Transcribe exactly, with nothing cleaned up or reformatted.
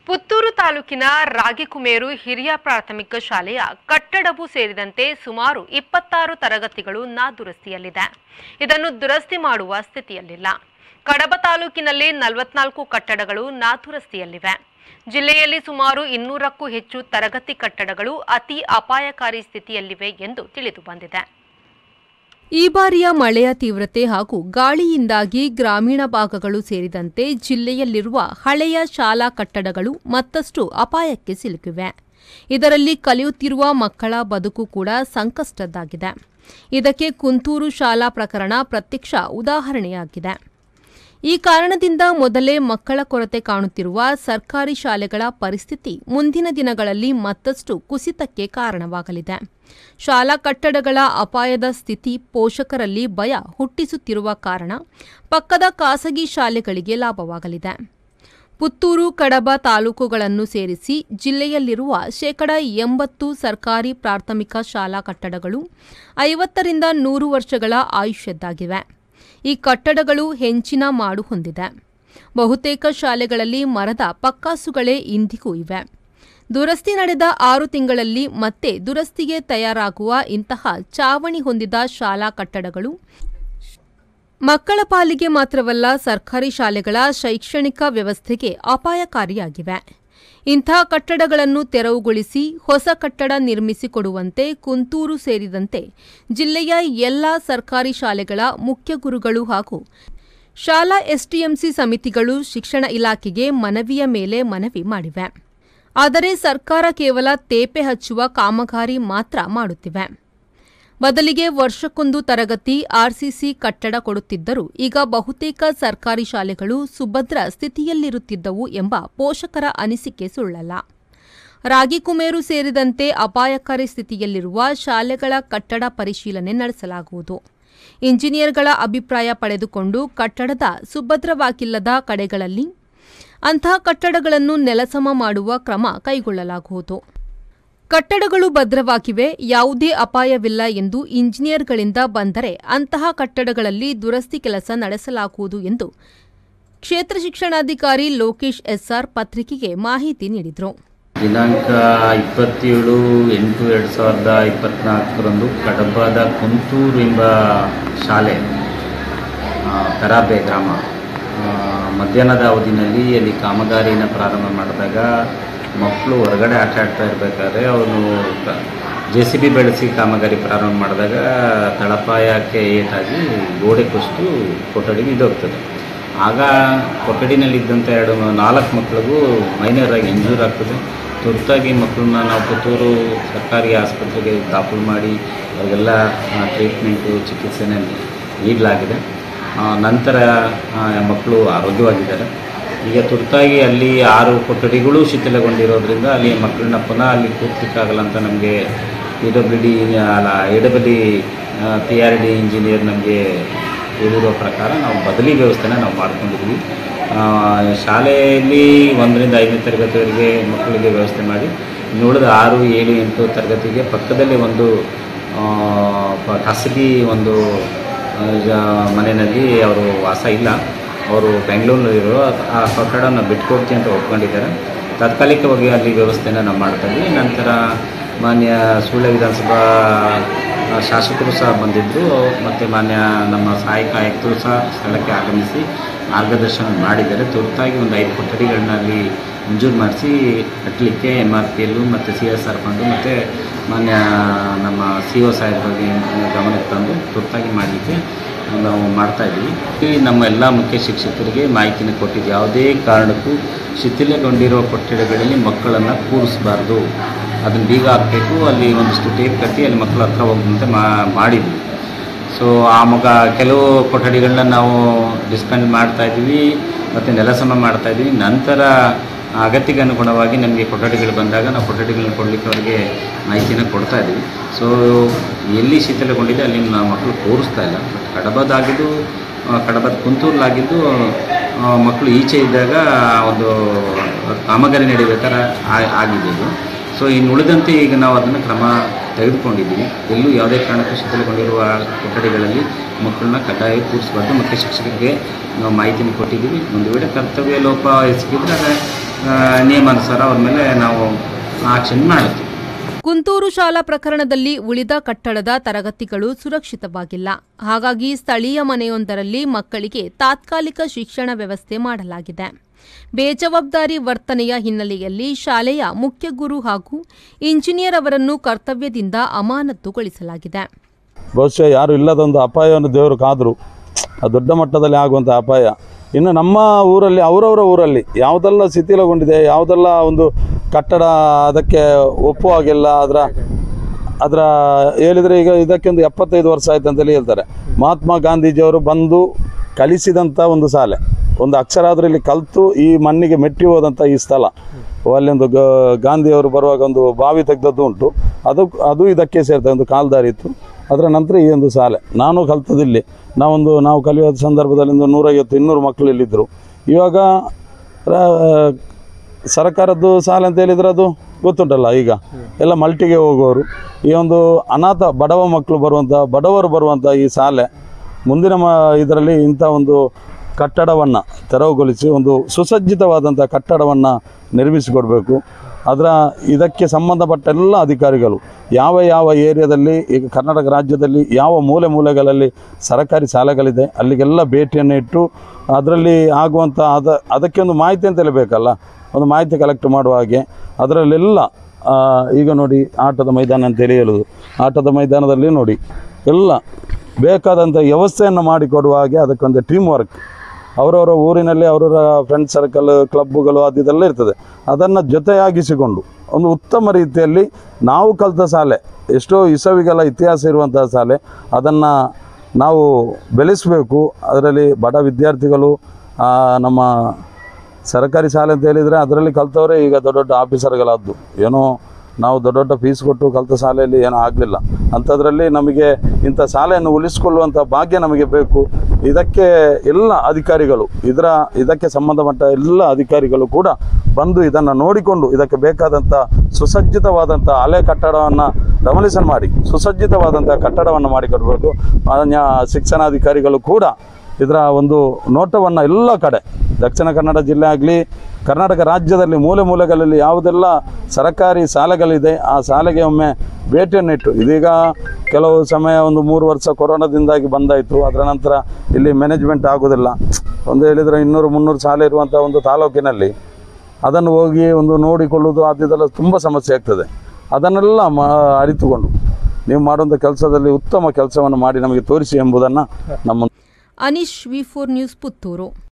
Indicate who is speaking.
Speaker 1: ಪುತ್ತೂರು ತಾಲೂಕಿನ ರಾಗಿಕುಮೇರು ಹಿರಿಯ ಪ್ರಾಥಮಿಕ ಶಾಲೆಯ ಕಟ್ಟಡವೂ ಸೇರಿದಂತೆ ಸುಮಾರು ಇಪ್ಪತ್ತಾರು ತರಗತಿಗಳು ನಾದುರಸ್ತಿಯಲ್ಲಿದೆ. ಇದನ್ನು ದುರಸ್ತಿ ಮಾಡುವ ಸ್ಥಿತಿಯಲ್ಲಿಲ್ಲ. ಕಡಬ ತಾಲೂಕಿನಲ್ಲಿ ನಲವತ್ನಾಲ್ಕು ಕಟ್ಟಡಗಳು ನಾದುರಸ್ತಿಯಲ್ಲಿವೆ. ಜಿಲ್ಲೆಯಲ್ಲಿ ಸುಮಾರು ಇನ್ನೂರಕ್ಕೂ ಹೆಚ್ಚು ತರಗತಿ ಕಟ್ಟಡಗಳು ಅತಿ ಅಪಾಯಕಾರಿ ಸ್ಥಿತಿಯಲ್ಲಿವೆ ಎಂದು ತಿಳಿದು ಬಂದಿದೆ. ಈ ಬಾರಿಯ ಮಳೆಯ ತೀವ್ರತೆ ಹಾಗೂ ಗಾಳಿಯಿಂದಾಗಿ ಗ್ರಾಮೀಣ ಭಾಗಗಳು ಸೇರಿದಂತೆ ಜಿಲ್ಲೆಯಲ್ಲಿರುವ ಹಳೆಯ ಶಾಲಾ ಕಟ್ಟಡಗಳು ಮತ್ತಷ್ಟು ಅಪಾಯಕ್ಕೆ ಸಿಲುಕಿವೆ. ಇದರಲ್ಲಿ ಕಲಿಯುತ್ತಿರುವ ಮಕ್ಕಳ ಬದುಕು ಕೂಡ ಸಂಕಷ್ಟದ್ದಾಗಿದೆ. ಇದಕ್ಕೆ ಕುಂತೂರು ಶಾಲಾ ಪ್ರಕರಣ ಪ್ರತ್ಯಕ್ಷ ಉದಾಹರಣೆಯಾಗಿದೆ. ಈ ಕಾರಣದಿಂದ ಮೊದಲೇ ಮಕ್ಕಳ ಕೊರತೆ ಕಾಣುತ್ತಿರುವ ಸರ್ಕಾರಿ ಶಾಲೆಗಳ ಪರಿಸ್ಥಿತಿ ಮುಂದಿನ ದಿನಗಳಲ್ಲಿ ಮತ್ತಷ್ಟು ಕುಸಿತಕ್ಕೆ ಕಾರಣವಾಗಲಿದೆ. ಶಾಲಾ ಕಟ್ಟಡಗಳ ಅಪಾಯದ ಸ್ಥಿತಿ ಪೋಷಕರಲ್ಲಿ ಭಯ ಹುಟ್ಟಿಸುತ್ತಿರುವ ಕಾರಣ ಪಕ್ಕದ ಖಾಸಗಿ ಶಾಲೆಗಳಿಗೆ ಲಾಭವಾಗಲಿದೆ. ಪುತ್ತೂರು, ಕಡಬ ತಾಲೂಕುಗಳನ್ನು ಸೇರಿಸಿ ಜಿಲ್ಲೆಯಲ್ಲಿರುವ ಶೇಕಡ ಎಂಬತ್ತು ಸರ್ಕಾರಿ ಪ್ರಾಥಮಿಕ ಶಾಲಾ ಕಟ್ಟಡಗಳು ಐವತ್ತರಿಂದ ನೂರು ವರ್ಷಗಳ ಆಯುಷ್ಯದ್ದಾಗಿವೆ. ಈ ಕಟ್ಟಡಗಳು ಹೆಂಚಿನ ಮಾಡು ಹೊಂದಿದೆ. ಬಹುತೇಕ ಶಾಲೆಗಳಲ್ಲಿ ಮರದ ಪಕ್ಕಾಸುಗಳೇ ಇಂದಿಗೂ ಇವೆ. ದುರಸ್ತಿ ನಡೆದ ಆರು ತಿಂಗಳಲ್ಲಿ ಮತ್ತೆ ದುರಸ್ತಿಗೆ ತಯಾರಾಗುವ ಇಂತಹ ಚಾವಣಿ ಹೊಂದಿದ ಶಾಲಾ ಕಟ್ಟಡಗಳು ಮಕ್ಕಳ ಪಾಲಿಗೆ ಮಾತ್ರವಲ್ಲ, ಸರ್ಕಾರಿ ಶಾಲೆಗಳ ಶೈಕ್ಷಣಿಕ ವ್ಯವಸ್ಥೆಗೆ ಅಪಾಯಕಾರಿಯಾಗಿವೆ. ಇಂಥ ಕಟ್ಟಡಗಳನ್ನು ತೆರವುಗೊಳಿಸಿ ಹೊಸ ಕಟ್ಟಡ ನಿರ್ಮಿಸಿಕೊಡುವಂತೆ ಕುಂತೂರು ಸೇರಿದಂತೆ ಜಿಲ್ಲೆಯ ಎಲ್ಲ ಸರ್ಕಾರಿ ಶಾಲೆಗಳ ಮುಖ್ಯ ಗುರುಗಳು ಹಾಗೂ ಶಾಲಾ ಎಸ್ಟಿಎಂಸಿ ಸಮಿತಿಗಳು ಶಿಕ್ಷಣ ಇಲಾಖೆಗೆ ಮನವಿಯ ಮೇಲೆ ಮನವಿ ಮಾಡಿವೆ. ಆದರೆ ಸರ್ಕಾರ ಕೇವಲ ತೇಪೆ ಹಚ್ಚುವ ಕಾಮಗಾರಿ ಮಾತ್ರ ಮಾಡುತ್ತಿವೆ. ಬದಲಿಗೆ ವರ್ಷಕ್ಕೊಂದು ತರಗತಿ ಆರ್ಸಿಸಿ ಕಟ್ಟಡ ಕೊಡುತ್ತಿದ್ದರೂ ಈಗ ಬಹುತೇಕ ಸರ್ಕಾರಿ ಶಾಲೆಗಳು ಸುಭದ್ರ ಸ್ಥಿತಿಯಲ್ಲಿರುತ್ತಿದ್ದವು ಎಂಬ ಪೋಷಕರ ಅನಿಸಿಕೆ ಸುಳ್ಳಲ್ಲ. ರಾಗಿಕುಮೇರು ಸೇರಿದಂತೆ ಅಪಾಯಕಾರಿ ಸ್ಥಿತಿಯಲ್ಲಿರುವ ಶಾಲೆಗಳ ಕಟ್ಟಡ ಪರಿಶೀಲನೆ ನಡೆಸಲಾಗುವುದು. ಇಂಜಿನಿಯರ್ಗಳ ಅಭಿಪ್ರಾಯ ಪಡೆದುಕೊಂಡು ಕಟ್ಟಡದ ಸುಭದ್ರವಾಗಿಲ್ಲದ ಕಡೆಗಳಲ್ಲಿ ಅಂತಹ ಕಟ್ಟಡಗಳನ್ನು ನೆಲಸಮ ಮಾಡುವ ಕ್ರಮ ಕೈಗೊಳ್ಳಲಾಗುವುದು. ಕಟ್ಟಡಗಳು ಭದ್ರವಾಗಿವೆ, ಯಾವುದೇ ಅಪಾಯವಿಲ್ಲ ಎಂದು ಇಂಜಿನಿಯರ್ಗಳಿಂದ ಬಂದರೆ ಅಂತಹ ಕಟ್ಟಡಗಳಲ್ಲಿ ದುರಸ್ತಿ ಕೆಲಸ ನಡೆಸಲಾಗುವುದು ಎಂದು ಕ್ಷೇತ್ರ ಶಿಕ್ಷಣಾಧಿಕಾರಿ ಲೋಕೇಶ್ ಎಸ್ಆರ್ ಪತ್ರಿಕೆಗೆ ಮಾಹಿತಿ ನೀಡಿದರು.
Speaker 2: ದಿನಾಂಕ ಇಪ್ಪತ್ತೇಳು ಎಂಟು ಎರಡು ಸಾವಿರದ ಇಪ್ಪತ್ನಾಲ್ಕರಂದು ಕಡಬದ ಕುಂತೂರು ಎಂಬ ಶಾಲೆ ಕರಾಬೆ ಗ್ರಾಮ ಮಧ್ಯಾಹ್ನದ ಅವಧಿನಲ್ಲಿ ಅಲ್ಲಿ ಕಾಮಗಾರಿಯನ್ನು ಪ್ರಾರಂಭ ಮಾಡಿದಾಗ ಮಕ್ಕಳು ಹೊರಗಡೆ ಆಟ ಆಡ್ತಾ ಇರಬೇಕಾದ್ರೆ ಅವನು ಜೆ ಸಿ ಬಿ ಬೆಳೆಸಿ ಕಾಮಗಾರಿ ಪ್ರಾರಂಭ ಮಾಡಿದಾಗ ತಳಪಾಯಕ್ಕೆ ಏಟಾಗಿ ಗೋಡೆ ಕುಸಿದು ಕೊಠಡಿ ಬಿದ್ದೋಗ್ತದೆ. ಆಗ ಕೊಠಡಿನಲ್ಲಿದ್ದಂಥ ಎರಡು ನಾಲ್ಕು ಮಕ್ಕಳಿಗೂ ಮೈನರಾಗಿ ಇಂಜೂರ್ ಆಗ್ತದೆ. ತುರ್ತಾಗಿ ಮಕ್ಕಳನ್ನ ನಾವು ಪುತ್ತೂರು ಸರ್ಕಾರಿ ಆಸ್ಪತ್ರೆಗೆ ದಾಖಲು ಮಾಡಿ ಅವರಿಗೆಲ್ಲ ಟ್ರೀಟ್ಮೆಂಟು ಚಿಕಿತ್ಸೆನೇ ನೀಡಲಾಗಿದೆ. ನಂತರ ಮಕ್ಕಳು ಆರೋಗ್ಯವಾಗಿದ್ದಾರೆ. ಈಗ ತುರ್ತಾಗಿ ಅಲ್ಲಿ ಆರು ಕೊಠಡಿಗಳು ಶಿಥಿಲಗೊಂಡಿರೋದ್ರಿಂದ ಅಲ್ಲಿ ಮಕ್ಕಳನ್ನ ಪುನಃ ಅಲ್ಲಿ ಕೂರ್ಲಿಕ್ಕಾಗಲ್ಲ ಅಂತ ನಮಗೆ ಪಿ ಡಬ್ಲ್ಯೂ ಡಿ ಅಲ್ಲ A W D P R D engineer ನಮಗೆ ಹೇಳಿರೋ ಪ್ರಕಾರ ನಾವು ಬದಲಿ ವ್ಯವಸ್ಥೆನ ನಾವು ಮಾಡ್ಕೊಂಡಿದ್ವಿ. ಶಾಲೆಯಲ್ಲಿ ಒಂದರಿಂದ ಐದನೇ ತರಗತಿವರೆಗೆ ಮಕ್ಕಳಿಗೆ ವ್ಯವಸ್ಥೆ ಮಾಡಿ ಉಳಿದ ಆರು ಏಳು ಎಂಟು ತರಗತಿಗೆ ಪಕ್ಕದಲ್ಲಿ ಒಂದು ಖಾಸಗಿ ಒಂದು ಮನೆಯಲ್ಲಿ ಅವರು ವಾಸ ಇಲ್ಲ, ಅವರು ಬೆಂಗಳೂರಿನಲ್ಲಿರೋ ಆ ಕಟ್ಟಡನ ಬಿಟ್ಕೊಡ್ತೀವಿ ಅಂತ ಒಪ್ಕೊಂಡಿದ್ದಾರೆ. ತಾತ್ಕಾಲಿಕವಾಗಿ ಅಲ್ಲಿ ವ್ಯವಸ್ಥೆನ ನಾವು ಮಾಡ್ತಾಯಿದ್ವಿ. ನಂತರ ಮಾನ್ಯ ಸುಳ್ಯ ವಿಧಾನಸಭಾ ಶಾಸಕರು ಸಹ ಬಂದಿದ್ದರು ಮತ್ತು ಮಾನ್ಯ ನಮ್ಮ ಸಹಾಯಕ ಆಯುಕ್ತರು ಸಹ ಸ್ಥಳಕ್ಕೆ ಆಗಮಿಸಿ ಮಾರ್ಗದರ್ಶನ ಮಾಡಿದ್ದಾರೆ. ತುರ್ತಾಗಿ ಒಂದು ಐದು ಕೊಠಡಿಗಳನ್ನ ಅಲ್ಲಿ ಮಂಜೂರು ಮಾಡಿಸಿ ಕಟ್ಟಲಿಕ್ಕೆ ಎಮ್ ಆರ್ ಪಿ ಎಲ್ಲು ಮತ್ತು ಸಿ ಎಸ್ ಆರ್ ಫಂಡು ಮತ್ತು ಮಾನ್ಯ ನಮ್ಮ ಸಿ ಒ ಸಾಹೇಬರಿಗೆ ಗಮನಕ್ಕೆ ತಂದು ತುರ್ತಾಗಿ ಮಾಡಲಿಕ್ಕೆ ನಾವು ಮಾಡ್ತಾಯಿದ್ವಿ. ನಮ್ಮ ಎಲ್ಲ ಮುಖ್ಯ ಶಿಕ್ಷಕರಿಗೆ ಮಾಹಿತಿನ ಕೊಟ್ಟಿದ್ದು, ಯಾವುದೇ ಕಾರಣಕ್ಕೂ ಶಿಥಿಲಗೊಂಡಿರೋ ಕೊಠಡಿಗಳಲ್ಲಿ ಮಕ್ಕಳನ್ನು ಕೂರಿಸಬಾರ್ದು, ಅದನ್ನು ಬೀಗ ಹಾಕಬೇಕು, ಅಲ್ಲಿ ಒಂದಿಷ್ಟು ಟೇಪ್ ಕಟ್ಟಿ ಅಲ್ಲಿ ಮಕ್ಕಳ ಹತ್ರ ಹೋಗುವಂತೆ ಮಾಡಿದ್ವಿ. ಸೊ ಆ ಮಗ ಕೆಲವು ಕೊಠಡಿಗಳನ್ನ ನಾವು ಡಿಸ್ಪೆಂಡ್ ಮಾಡ್ತಾಯಿದ್ವಿ ಮತ್ತು ನೆಲಸಮ ಮಾಡ್ತಾಯಿದ್ವಿ. ನಂತರ ಅಗತ್ಯಕ್ಕೆ ಅನುಗುಣವಾಗಿ ನಮಗೆ ಕೊಠಡಿಗಳು ಬಂದಾಗ ನಾವು ಕೊಠಡಿಗಳನ್ನ ಕೊಡಲಿಕ್ಕೆ ಅವರಿಗೆ ಮಾಹಿತಿನ ಕೊಡ್ತಾಯಿದ್ವಿ. ಸೊ ಎಲ್ಲಿ ಶಿಥಿಲಗೊಂಡಿದೆ ಅಲ್ಲಿ ನಾವು ಮಕ್ಕಳು ತೋರಿಸ್ತಾ ಇಲ್ಲ. ಬಟ್ ಕಡಬದಾಗಿದ್ದು ಕಡಬದ ಕುಂತೂರಲಾಗಿದ್ದು ಮಕ್ಕಳು ಈಚೆ ಇದ್ದಾಗ ಒಂದು ಕಾಮಗಾರಿ ನಡೀಬೇಕಾದ್ರೆ ಆಗಿದ್ದು. ಸೊ ಇನ್ನು ಉಳಿದಂತೆ ಈಗ ನಾವು ಅದನ್ನು ಕ್ರಮ ತೆಗೆದುಕೊಂಡಿದ್ದೀವಿ. ಎಲ್ಲೂ ಯಾವುದೇ ಕಾರಣಕ್ಕೂ ಶಿಥಿಲಗೊಂಡಿರುವ ಕೊಠಡಿಗಳಲ್ಲಿ ಮಕ್ಕಳನ್ನ ಕಡ್ಡಾಯ ಕೂರಿಸಬಾರ್ದು ಮತ್ತು ಶಿಕ್ಷಕರಿಗೆ ನಾವು ಮಾಹಿತಿನ ಕೊಟ್ಟಿದ್ದೀವಿ. ಒಂದು ವೇಳೆ ಕರ್ತವ್ಯ ಲೋಪ ಎಸಗಿದ್ರೆ ನಿಯಮಾನುಸಾರ ಅವ್ರ ಮೇಲೆ ನಾವು ಆಕ್ಷನ್ ಮಾಡುತ್ತೀವಿ.
Speaker 1: ಕುಂತೂರು ಶಾಲಾ ಪ್ರಕರಣದಲ್ಲಿ ಉಳಿದ ಕಟ್ಟಡದ ತರಗತಿಗಳು ಸುರಕ್ಷಿತವಾಗಿಲ್ಲ. ಹಾಗಾಗಿ ಸ್ಥಳೀಯ ಮನೆಯೊಂದರಲ್ಲಿ ಮಕ್ಕಳಿಗೆ ತಾತ್ಕಾಲಿಕ ಶಿಕ್ಷಣ ವ್ಯವಸ್ಥೆ ಮಾಡಲಾಗಿದೆ. ಬೇಜವಾಬ್ದಾರಿ ವರ್ತನೆಯ ಹಿನ್ನೆಲೆಯಲ್ಲಿ ಶಾಲೆಯ ಮುಖ್ಯ ಗುರು ಹಾಗೂ ಇಂಜಿನಿಯರ್ ಅವರನ್ನು ಕರ್ತವ್ಯದಿಂದ ಅಮಾನತುಗೊಳಿಸಲಾಗಿದೆ.
Speaker 3: ಬಹುಶಃ ಯಾರು ಇಲ್ಲದೊಂದು ಅಪಾಯವನ್ನು ದೇವರು ಕಾದ್ರು, ದೊಡ್ಡ ಮಟ್ಟದಲ್ಲಿ ಆಗುವಂಥ ಅಪಾಯ. ಇನ್ನು ನಮ್ಮ ಊರಲ್ಲಿ ಅವರವರ ಊರಲ್ಲಿ ಯಾವುದೆಲ್ಲ ಶಿಥಿಲಗೊಂಡಿದೆ, ಯಾವುದೆಲ್ಲ ಒಂದು ಕಟ್ಟಡ ಅದಕ್ಕೆ ಒಪ್ಪುವಾಗಿಲ್ಲ, ಅದರ ಅದರ ಹೇಳಿದರೆ ಈಗ ಇದಕ್ಕೆ ಒಂದು ಎಪ್ಪತ್ತೈದು ವರ್ಷ ಆಯ್ತು ಅಂತೇಳಿ ಹೇಳ್ತಾರೆ. ಮಹಾತ್ಮ ಗಾಂಧೀಜಿಯವರು ಬಂದು ಕಲಿಸಿದಂಥ ಒಂದು ಶಾಲೆ, ಒಂದು ಅಕ್ಷರ ಆದರೂ ಇಲ್ಲಿ ಕಲಿತು ಈ ಮಣ್ಣಿಗೆ ಮೆಟ್ಟಿ ಹೋದಂಥ ಈ ಸ್ಥಳ. ಅಲ್ಲೊಂದು ಗಾಂಧಿಯವರು ಬರುವಾಗ ಒಂದು ಬಾವಿ ತೆಗೆದದ್ದು ಉಂಟು, ಅದು ಅದು ಇದಕ್ಕೆ ಸೇರ್ತದೆ, ಒಂದು ಕಾಲ್ದಾರಿ ಇತ್ತು. ಅದರ ನಂತರ ಈ ಒಂದು ಶಾಲೆ ನಾನು ಕಲ್ತದಿಲ್ಲಿ. ನಾವೊಂದು ನಾವು ಕಲಿಯೋ ಸಂದರ್ಭದಲ್ಲಿ ಒಂದು ನೂರೈವತ್ತು ಇನ್ನೂರು ಮಕ್ಕಳು ಇಲ್ಲಿದ್ದರು. ಇವಾಗ ಸರ್ಕಾರದ್ದು ಶಾಲೆ ಅಂತ ಹೇಳಿದರೆ ಅದು ಗೊತ್ತುಂಟಲ್ಲ, ಈಗ ಎಲ್ಲ ಮಲ್ಟಿಗೆ ಹೋಗುವವರು. ಈ ಒಂದು ಅನಾಥ ಬಡವ ಮಕ್ಕಳು ಬರುವಂಥ, ಬಡವರು ಬರುವಂಥ ಈ ಶಾಲೆ ಮುಂದಿನ ಮ ಇದರಲ್ಲಿ ಇಂಥ ಒಂದು ಕಟ್ಟಡವನ್ನು ತೆರವುಗೊಳಿಸಿ ಒಂದು ಸುಸಜ್ಜಿತವಾದಂಥ ಕಟ್ಟಡವನ್ನು ನಿರ್ಮಿಸಿಕೊಡಬೇಕು. ಅದರ ಇದಕ್ಕೆ ಸಂಬಂಧಪಟ್ಟ ಎಲ್ಲ ಅಧಿಕಾರಿಗಳು ಯಾವ ಯಾವ ಏರಿಯಾದಲ್ಲಿ ಈಗ ಕರ್ನಾಟಕ ರಾಜ್ಯದಲ್ಲಿ ಯಾವ ಮೂಲೆ ಮೂಲೆಗಳಲ್ಲಿ ಸರ್ಕಾರಿ ಶಾಲೆಗಳಿದೆ ಅಲ್ಲಿಗೆಲ್ಲ ಭೇಟಿಯನ್ನು ಇಟ್ಟು ಅದರಲ್ಲಿ ಆಗುವಂಥ ಅದ ಅದಕ್ಕೆ ಒಂದು ಮಾಹಿತಿ ಅಂತಲೇ ಬೇಕಲ್ಲ, ಒಂದು ಮಾಹಿತಿ ಕಲೆಕ್ಟ್ ಮಾಡುವ ಹಾಗೆ ಅದರಲ್ಲೆಲ್ಲ ಈಗ ನೋಡಿ ಆಟದ ಮೈದಾನ ಅಂತೇಳಿ ಹೇಳೋದು, ಆಟದ ಮೈದಾನದಲ್ಲಿ ನೋಡಿ ಎಲ್ಲ ಬೇಕಾದಂಥ ವ್ಯವಸ್ಥೆಯನ್ನು ಮಾಡಿಕೊಡುವ ಹಾಗೆ ಅದಕ್ಕೊಂದು ಟೀಮ್ ವರ್ಕ್, ಅವರವರ ಊರಿನಲ್ಲಿ ಅವರವರ ಫ್ರೆಂಡ್ ಸರ್ಕಲ್ ಕ್ಲಬ್ಬುಗಳು ಅದು ಇದೆಲ್ಲ ಇರ್ತದೆ. ಅದನ್ನು ಜೊತೆಯಾಗಿಸಿಕೊಂಡು ಒಂದು ಉತ್ತಮ ರೀತಿಯಲ್ಲಿ ನಾವು ಕಲಿತ ಶಾಲೆ, ಎಷ್ಟೋ ಇಸವಿಗಳ ಇತಿಹಾಸ ಇರುವಂಥ ಶಾಲೆ, ಅದನ್ನು ನಾವು ಬೆಳೆಸಬೇಕು. ಅದರಲ್ಲಿ ಬಡ ವಿದ್ಯಾರ್ಥಿಗಳು ನಮ್ಮ ಸರ್ಕಾರಿ ಶಾಲೆ ಅಂತ ಹೇಳಿದರೆ ಅದರಲ್ಲಿ ಕಲಿತವರೇ ಈಗ ದೊಡ್ಡ ದೊಡ್ಡ ಆಫೀಸರ್ಗಳಾದ್ದು. ಏನೋ ನಾವು ದೊಡ್ಡ ದೊಡ್ಡ ಫೀಸ್ ಕೊಟ್ಟು ಕಲಿತ ಶಾಲೆಯಲ್ಲಿ ಏನೂ ಆಗಲಿಲ್ಲ. ಅಂಥದ್ರಲ್ಲಿ ನಮಗೆ ಇಂಥ ಶಾಲೆಯನ್ನು ಉಳಿಸಿಕೊಳ್ಳುವಂಥ ಭಾಗ್ಯ ನಮಗೆ ಬೇಕು. ಇದಕ್ಕೆ ಎಲ್ಲ ಅಧಿಕಾರಿಗಳು, ಇದರ ಇದಕ್ಕೆ ಸಂಬಂಧಪಟ್ಟ ಎಲ್ಲ ಅಧಿಕಾರಿಗಳು ಕೂಡ ಬಂದು ಇದನ್ನು ನೋಡಿಕೊಂಡು ಇದಕ್ಕೆ ಬೇಕಾದಂಥ ಸುಸಜ್ಜಿತವಾದಂಥ ಹಳೆ ಕಟ್ಟಡವನ್ನು ಡೆಮಾಲಿಷನ್ ಮಾಡಿ ಸುಸಜ್ಜಿತವಾದಂಥ ಕಟ್ಟಡವನ್ನು ಮಾಡಿಕೊಡಬೇಕು. ಮಾನ್ಯ ಶಿಕ್ಷಣಾಧಿಕಾರಿಗಳು ಕೂಡ ಇದರ ಒಂದು ನೋಟವನ್ನು ಎಲ್ಲ ಕಡೆ ದಕ್ಷಿಣ ಕನ್ನಡ ಜಿಲ್ಲೆ ಆಗಲಿ ಕರ್ನಾಟಕ ರಾಜ್ಯದಲ್ಲಿ ಮೂಲೆ ಮೂಲೆಗಳಲ್ಲಿ ಯಾವುದೆಲ್ಲ ಸರ್ಕಾರಿ ಶಾಲೆಗಳಿದೆ ಆ ಶಾಲೆಗೆ ಒಮ್ಮೆ ಭೇಟಿಯನ್ನಿಟ್ಟು, ಇದೀಗ ಕೆಲವು ಸಮಯ ಒಂದು ಮೂರು ವರ್ಷ ಕೊರೋನಾದಿಂದಾಗಿ ಬಂದಾಯಿತು. ಅದರ ನಂತರ ಇಲ್ಲಿ ಮ್ಯಾನೇಜ್ಮೆಂಟ್ ಆಗೋದಿಲ್ಲ. ಒಂದು ಹೇಳಿದರೆ ಇನ್ನೂರು ಮುನ್ನೂರು ಶಾಲೆ ಇರುವಂಥ ಒಂದು ತಾಲೂಕಿನಲ್ಲಿ ಅದನ್ನು ಹೋಗಿ ಒಂದು ನೋಡಿಕೊಳ್ಳುವುದು ಅದೆಲ್ಲ ತುಂಬ ಸಮಸ್ಯೆ ಆಗ್ತದೆ. ಅದನ್ನೆಲ್ಲ ಮಾ ಅರಿತುಕೊಂಡು ನೀವು ಮಾಡುವಂಥ ಕೆಲಸದಲ್ಲಿ ಉತ್ತಮ ಕೆಲಸವನ್ನು ಮಾಡಿ ನಮಗೆ ತೋರಿಸಿ ಎಂಬುದನ್ನು ನಮ್ಮ
Speaker 1: Anish V four news Puttur.